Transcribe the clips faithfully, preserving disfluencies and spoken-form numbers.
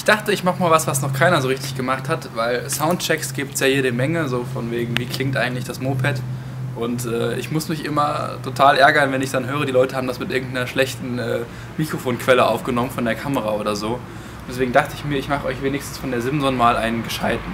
dachte, ich mache mal was, was noch keiner so richtig gemacht hat, weil Soundchecks gibt es ja jede Menge, so von wegen, wie klingt eigentlich das Moped. Und äh, ich muss mich immer total ärgern, wenn ich dann höre, die Leute haben das mit irgendeiner schlechten äh, Mikrofonquelle aufgenommen von der Kamera oder so. Und deswegen dachte ich mir, ich mache euch wenigstens von der Simson mal einen gescheiten.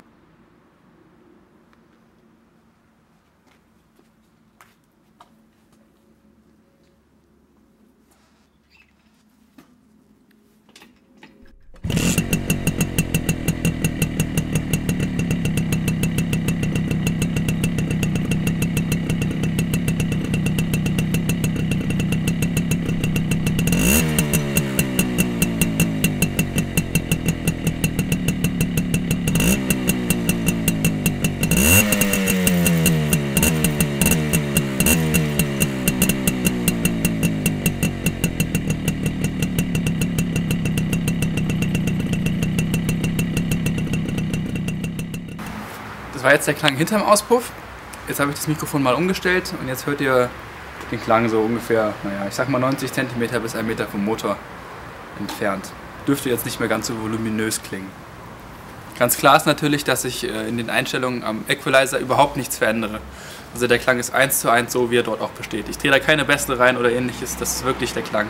Das war jetzt der Klang hinterm Auspuff. Jetzt habe ich das Mikrofon mal umgestellt und jetzt hört ihr den Klang so ungefähr, naja, ich sag mal neunzig Zentimeter bis ein Meter vom Motor entfernt. Dürfte jetzt nicht mehr ganz so voluminös klingen. Ganz klar ist natürlich, dass ich in den Einstellungen am Equalizer überhaupt nichts verändere. Also der Klang ist eins zu eins so, wie er dort auch besteht. Ich drehe da keine Bässe rein oder ähnliches, das ist wirklich der Klang.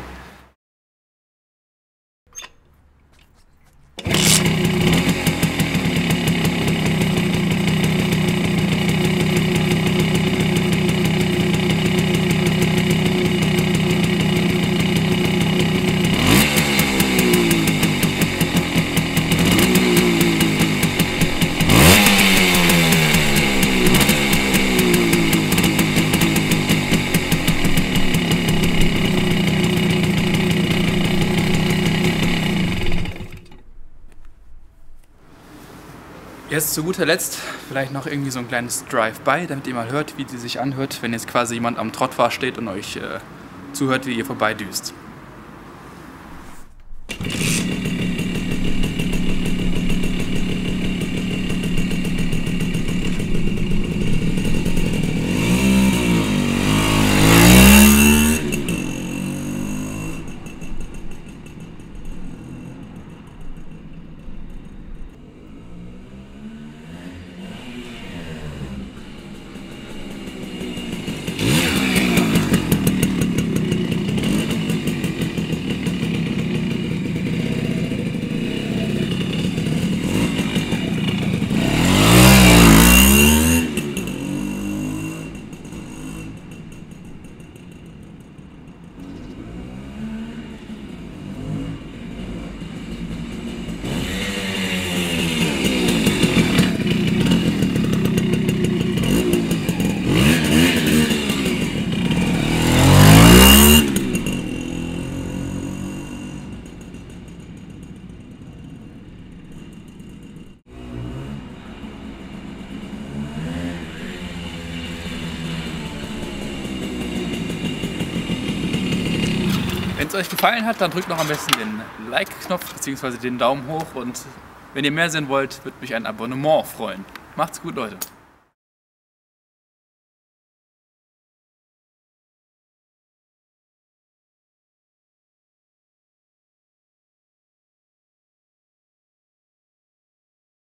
Jetzt zu guter Letzt vielleicht noch irgendwie so ein kleines Drive-by, damit ihr mal hört, wie die sich anhört, wenn jetzt quasi jemand am Trottfahr steht und euch äh, zuhört, wie ihr vorbeidüst. Wenn es euch gefallen hat, dann drückt noch am besten den Like-Knopf bzw. den Daumen hoch und wenn ihr mehr sehen wollt, würde mich ein Abonnement freuen. Macht's gut, Leute!